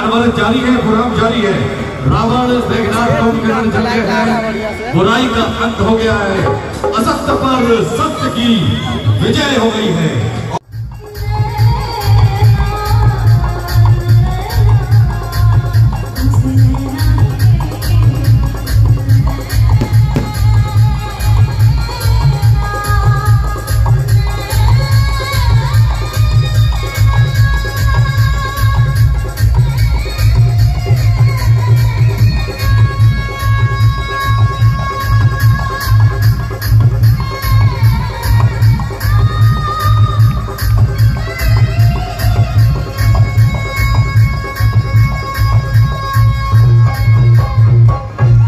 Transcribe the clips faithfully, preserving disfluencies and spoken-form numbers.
अमल जारी है, खुराम जारी है। रावण मेघनाथ को किरण चले हैं, बुराई का अंत हो गया है, असत्य पर सत्य की विजय हो गई है।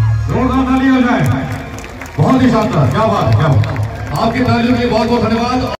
बहुत ही शानदार, क्या बात, क्या बात। आपकी तालियों के लिए बहुत बहुत धन्यवाद।